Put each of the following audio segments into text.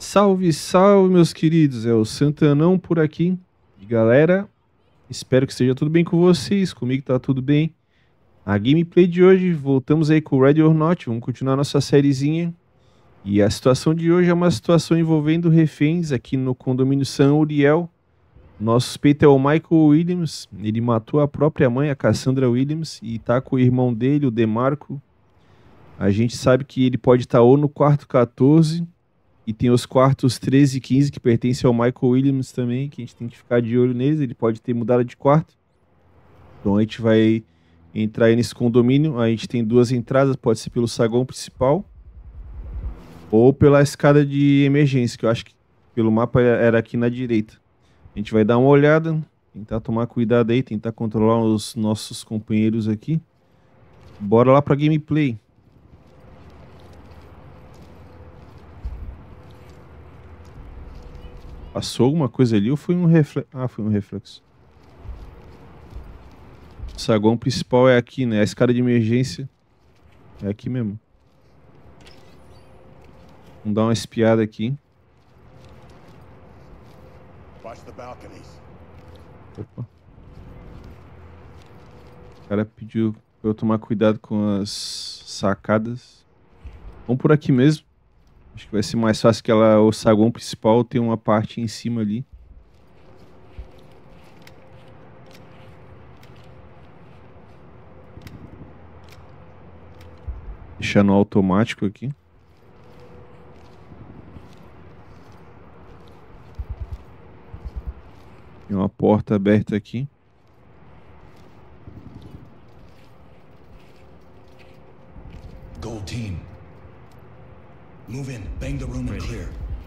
Salve, salve, meus queridos. É o Santanão por aqui. E galera, espero que esteja tudo bem com vocês. Comigo tá tudo bem. A gameplay de hoje, voltamos aí com o Ready or Not. Vamos continuar nossa sériezinha. E a situação de hoje é uma situação envolvendo reféns aqui no condomínio San Uriel. Nosso suspeito é o Michael Williams. Ele matou a própria mãe, a Cassandra Williams, e tá com o irmão dele, o DeMarco. A gente sabe que ele pode estar ou no quarto 14. E tem os quartos 13 e 15 que pertencem ao Michael Williams também, que a gente tem que ficar de olho neles. Ele pode ter mudado de quarto. Então a gente vai entrar aí nesse condomínio. A gente tem duas entradas, pode ser pelo saguão principal ou pela escada de emergência, que eu acho que pelo mapa era aqui na direita. A gente vai dar uma olhada, tentar tomar cuidado aí, tentar controlar os nossos companheiros aqui. Bora lá pra gameplay. Passou alguma coisa ali ou foi um reflexo? Ah, foi um reflexo. O saguão principal é aqui, né? A escada de emergência é aqui mesmo. Vamos dar uma espiada aqui. Opa. O cara pediu pra eu tomar cuidado com as sacadas. Vamos por aqui mesmo. Acho que vai ser mais fácil que o saguão principal tem uma parte em cima ali. Deixar no automático aqui. Tem uma porta aberta aqui. Gold team. Move in, bang the room and clear.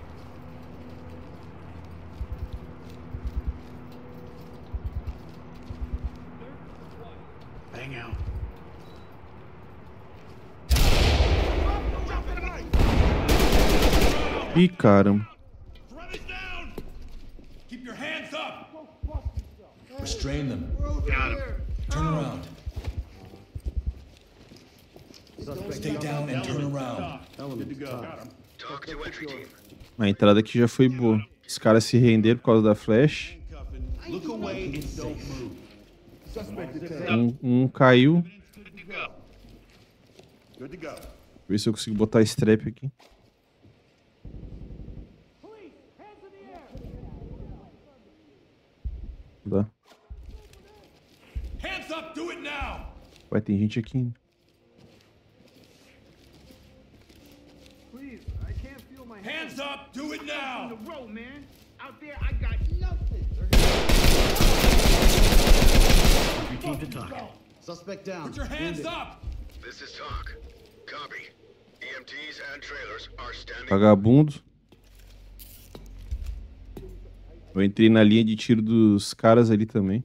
Bang out. Ih, caramba. Keep your hands up. Restrain them. Turn around. Stay down and turn around. A entrada aqui já foi boa. Os caras se renderam por causa da flash. Um caiu. Ver se eu consigo botar strap aqui. Dá. Vai, tem gente aqui ainda. Hands up, do it now. The road, man. Out there, I got nothing. Team to talk. Suspect down. Put your hands up. This is talk. Copy. EMTs and trailers are standing. Vagabundo. Eu entrei na linha de tiro dos caras ali também.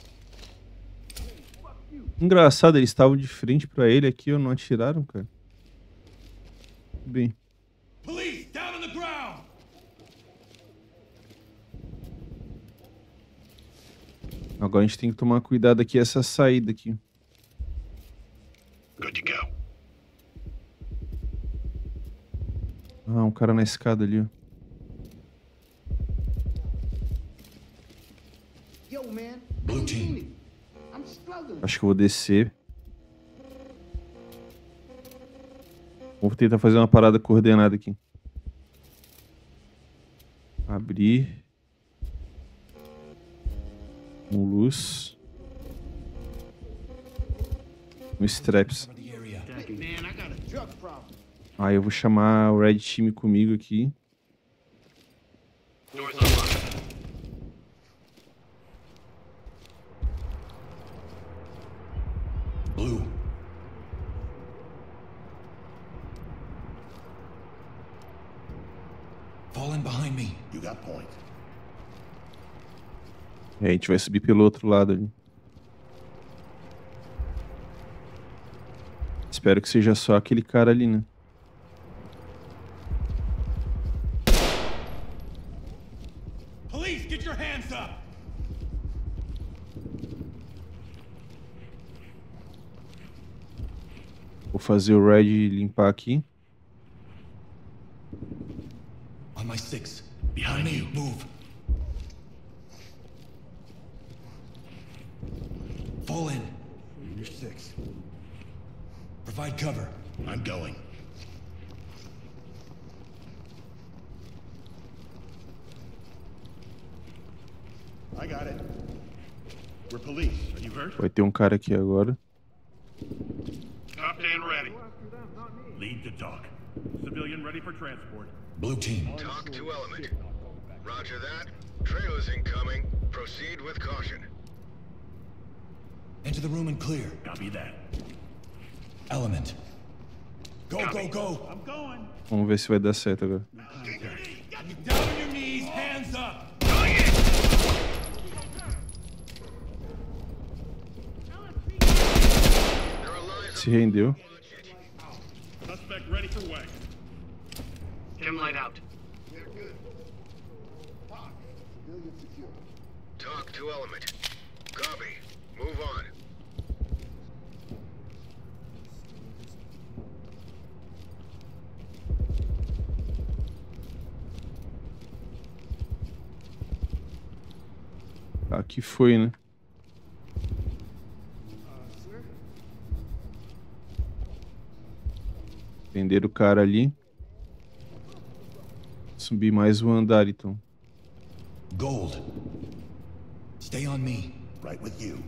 Engraçado, eles estavam de frente pra ele aqui, não atiraram, cara. Bem. Police, down on the ground. Agora a gente tem que tomar cuidado aqui, essa saída aqui. Good to go. Ah, um cara na escada ali, ó. Yo, man. Blue team. I'm struggling. Acho que eu vou descer. Vou tentar fazer uma parada coordenada aqui. Abrir. Com luz. Com straps. Cover the area. Man, I got a drug problem. Aí eu vou chamar o Red Team comigo aqui. Doors unlocked. Blue. Fall in behind me. You got point. E aí a gente vai subir pelo outro lado ali. Espero que seja só aquele cara ali, né? Police, get your hands up. Vou fazer o Red limpar aqui. On my 6. Behind On me. you. Move. Fall in. You're 6. Provide cover. I'm going. I got it. We're police. Are you hurt? Vai ter um cara aqui agora. Top Dan ready. Lead to talk. Civilian ready for transport. Blue team. Talk to Element. Roger that. Trailers incoming. Proceed with caution. Enter the room and clear. Copy that. Element. Go, Copy. go, go. I'm going. Vamos ver se vai dar certo agora. Down on your knees, hands up. There are lies Se rendeu. Suspect ready for way. Dim light out. Talk to Element. Copy. Move on. Aqui foi, né? Prenderam o cara ali. Subir mais um andar, então. Gold. Stay on me. Right with you.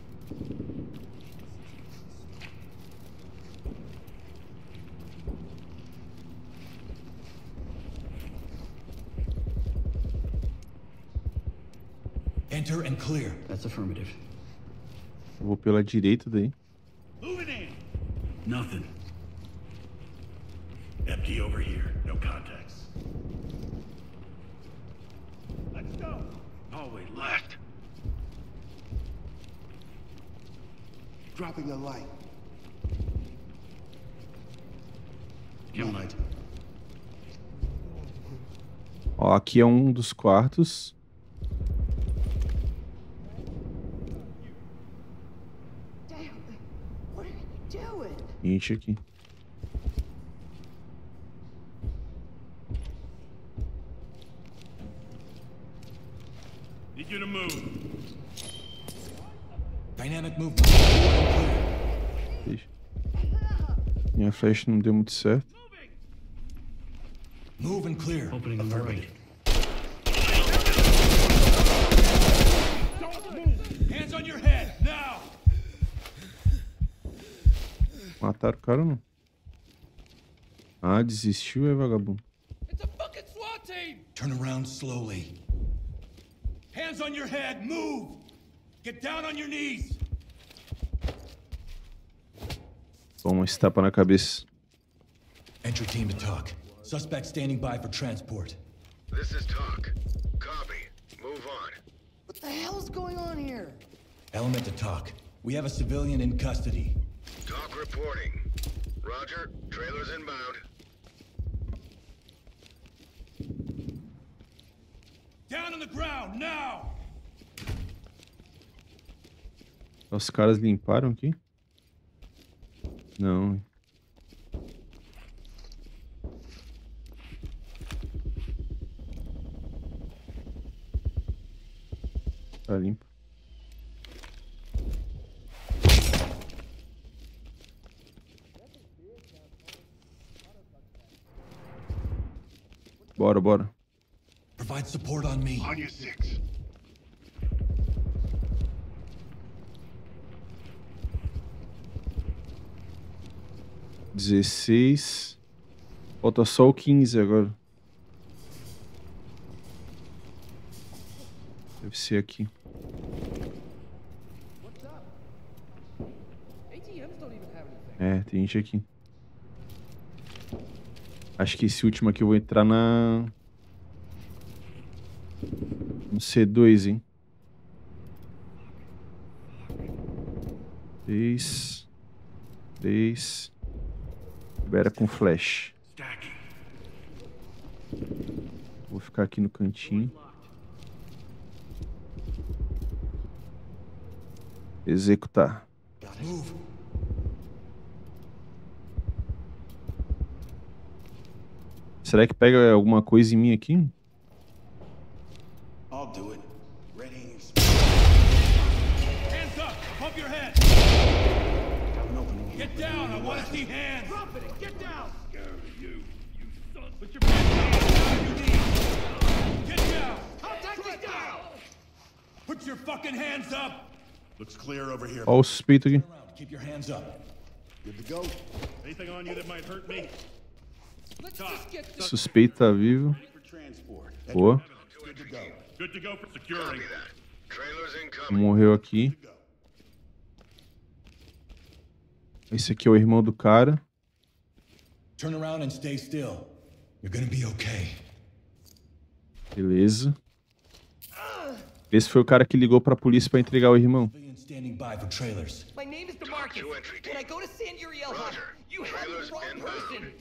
Enter and clear. That's affirmative. Eu vou pela direita daí. Moving in. Nothing. Empty over here. No contacts. Let's go. Hallway left. Dropping a light. Dim light. Ó, aqui é um dos quartos. Damn. What are you doing? Gente aqui. Need you to move. Dynamic movement. Move and clear. Deixa. Minha flecha não deu muito certo. Move and clear. Opening on the right. Hands on your head, now! Mataram o cara ou não? Ah, desistiu, é vagabundo. It's a fucking SWAT team! Turn around slowly. Hands on your head, move! Get down on your knees! Toma esse tapa na cabeça. Entry team to talk. Suspect standing by for transport. This is talk. Copy. Move on. What the hell's going on here? Element to talk. We have a civilian in custody. Talk reporting. Roger. Trailers inbound. Down on the ground, now! Os caras limparam aqui? Não. Tá limpo. Bora, bora. Provide support on me. On your 6. Dezesseis. Falta só o 15 agora. Deve ser aqui. É, tem gente aqui. Acho que esse último aqui eu vou entrar no C2, hein? 3. Libera com flash. Stacking. Vou ficar aqui no cantinho. Executar. Move. Será que pega alguma coisa em mim aqui? I'll do it. Ready? Hands up! Above your head! Get down! I want to see hands! Drop it! Get down! You son! Put your hands down! You need! Get down! Contact is down! Put your fucking hands up! Looks clear over here. Olha o suspeito aqui. Keep your hands up. Good to go. Anything on you that might hurt me? Let's just get this. Suspeito tá vivo. For transport. Boa. Good to go. Good to go for security. Copy that. Trailers incoming. Morreu aqui. Esse aqui é o irmão do cara. Turn around and stay still. You're gonna be okay. Beleza. Esse foi o cara que ligou pra polícia pra entregar o irmão. Civilians standing by for trailers. My name is DeMarcus. to entry team. When I go to San Uriel High, Roger. you have the Trailers wrong inbound. person.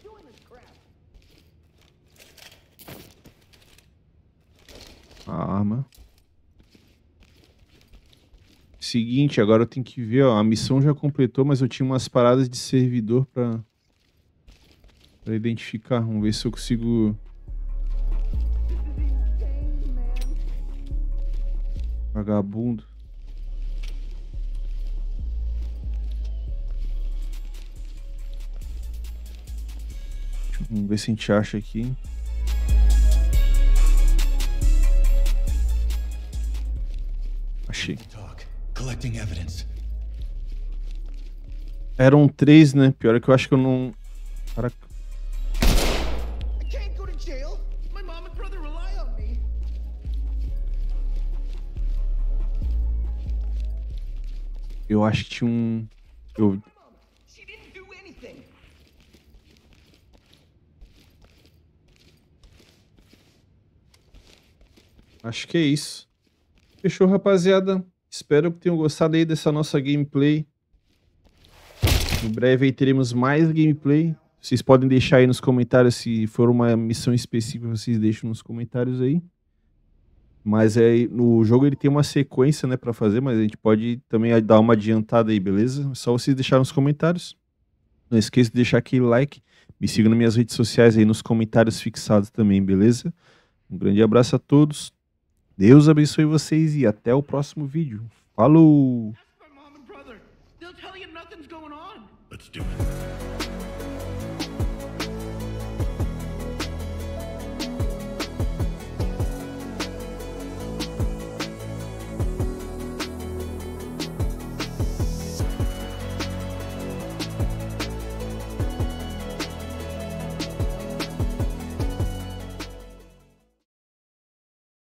A arma. Seguinte, agora eu tenho que ver, ó. A missão já completou, mas eu tinha umas paradas de servidor pra identificar. Vamos ver se eu consigo... Vagabundo. Vamos ver se a gente acha aqui. Achei. Talk. Collecting evidence. Eram 3, né? Pior é que eu acho que eu não... Caraca. I can't go to jail. My mom and brother rely on me. Eu acho que tinha um... Eu... She didn't do anything. Acho que é isso. Fechou, rapaziada. Espero que tenham gostado aí dessa nossa gameplay. Em breve aí teremos mais gameplay. Vocês podem deixar aí nos comentários se for uma missão específica, vocês deixam nos comentários aí. Mas é, no jogo ele tem uma sequência, né, pra fazer, mas a gente pode também dar uma adiantada aí, beleza? É só vocês deixarem nos comentários. Não esqueça de deixar aquele like. Me siga nas minhas redes sociais aí nos comentários fixados também, beleza? Um grande abraço a todos. Deus abençoe vocês e até o próximo vídeo. Falou! My mom and brother. They'll tell you nothing's going on. Let's do it.